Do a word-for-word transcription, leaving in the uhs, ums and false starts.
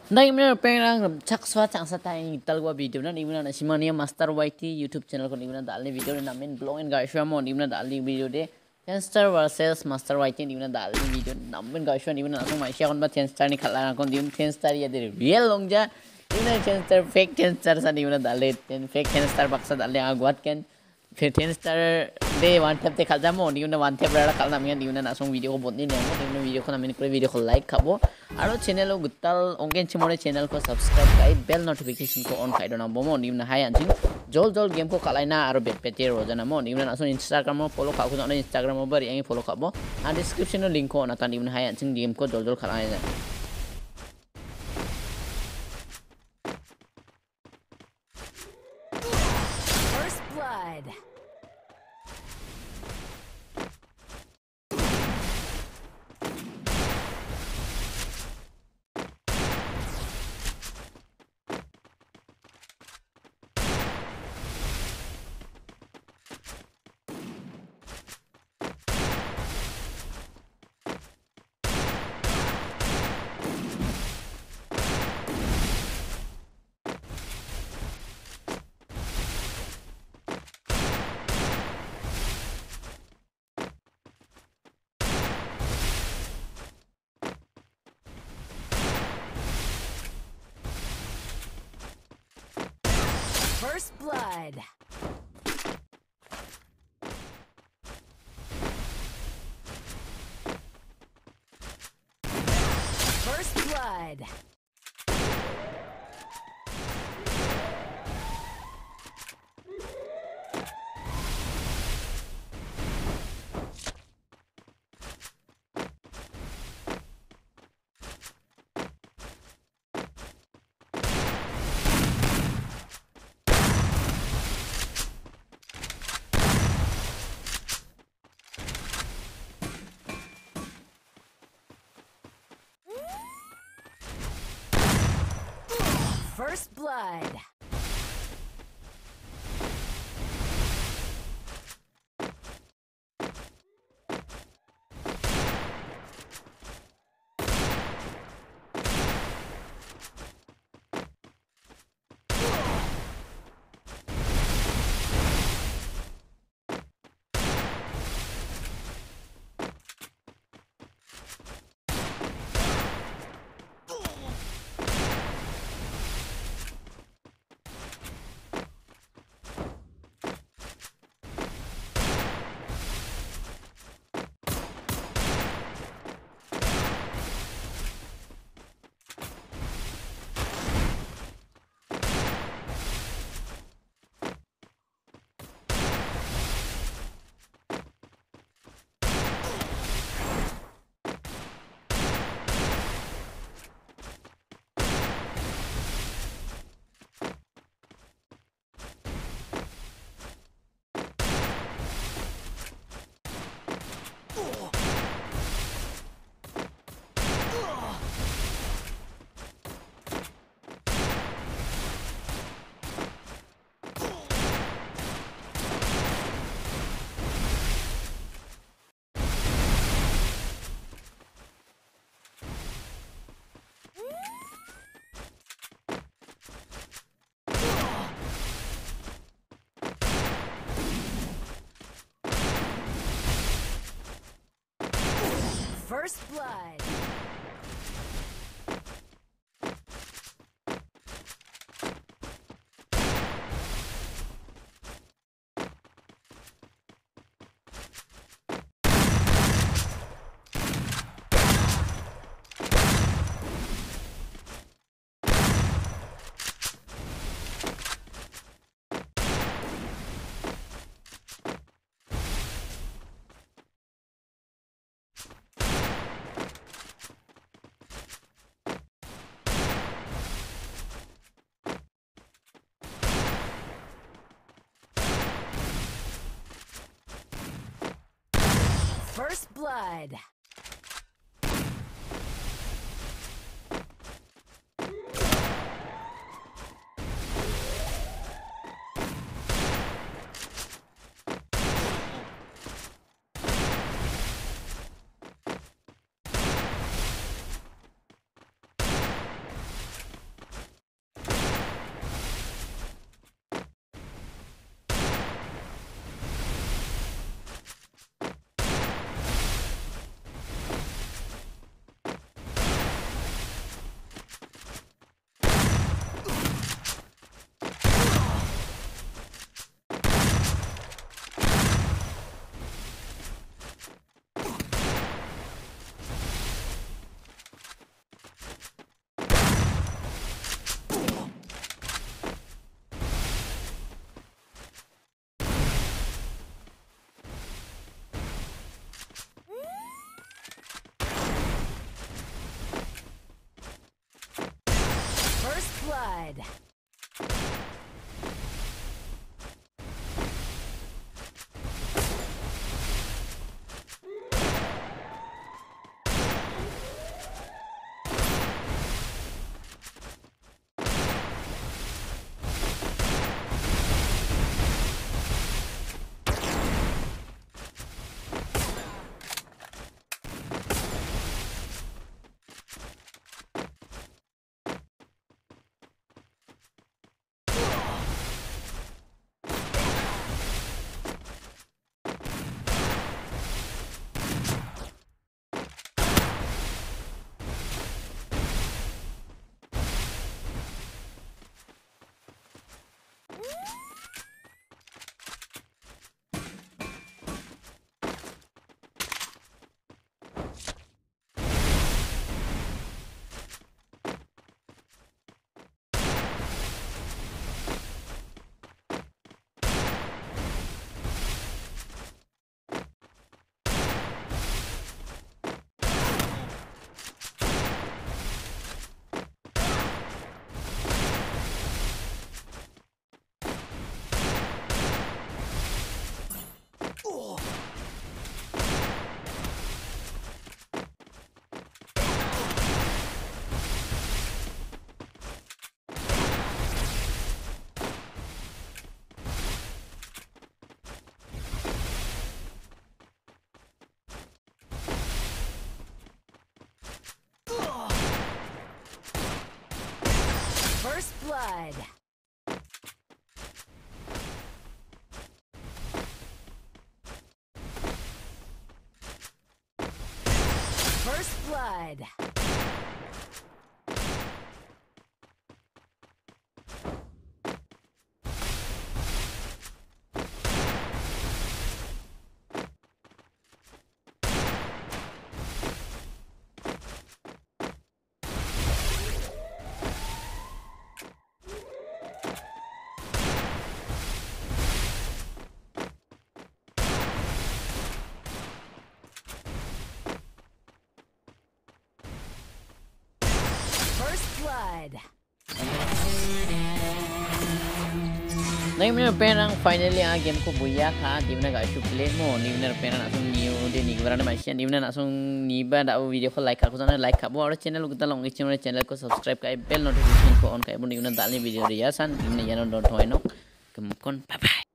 Nay mana pengen cak swat cak satai talwa video na ni mana na simania master white YouTube channel ko ni mana dalne video na namin blog and guys mo ni mana dalne video de Tenster versus master white ni mana dalne video namin guys ni mana asong maisha kon ba Tenster ni khala kon di Tenster ya de real long ja ni mana Tenster fake Tenster sa ni mana dalne fake Tenster baksa dalne agwat ken फिर टेन स्टार दे वन टैप ते खाल जामो निउना one tap राडा खाल नामिया निउना नासों वीडियो को बोतनी नेमो निउना वीडियो को नामिन करे वीडियो को लाइक खाबो आरो चैनल को गुत्ताल ओंगेन चिमोरे चैनल को सब्सक्राइब काई बेल नोटिफिकेशन को ऑन खाइदो ना बोमो निउना हाय आंजिं जोल जोल गेम को खालाइना आरो बेट पेटे रोजाना मो निउना नासों इंस्टाग्राम मो फॉलो खाखो ना इंस्टाग्राम मो बरी आंगे फॉलो खाबो आ डिस्क्रिप्शन नो लिंक को ना ता निउना हाय आंजिं गेम को जोल जोल खालाइना First blood. First blood. First blood. First blood. First blood. First blood. blood. First blood. First blood. First blood. Nai mina perang finally a game ko buya ka di mana ga shu play mo ni mina perang asung new de ni barana ma sian di mana asung ni ba da video ko like ka ko sana like ka bo aur channel ko talong channel channel ko subscribe ka bell notification ko on ka bo ni mina dalni video ri ya san ni mina yano dot hoino kem kon bye bye.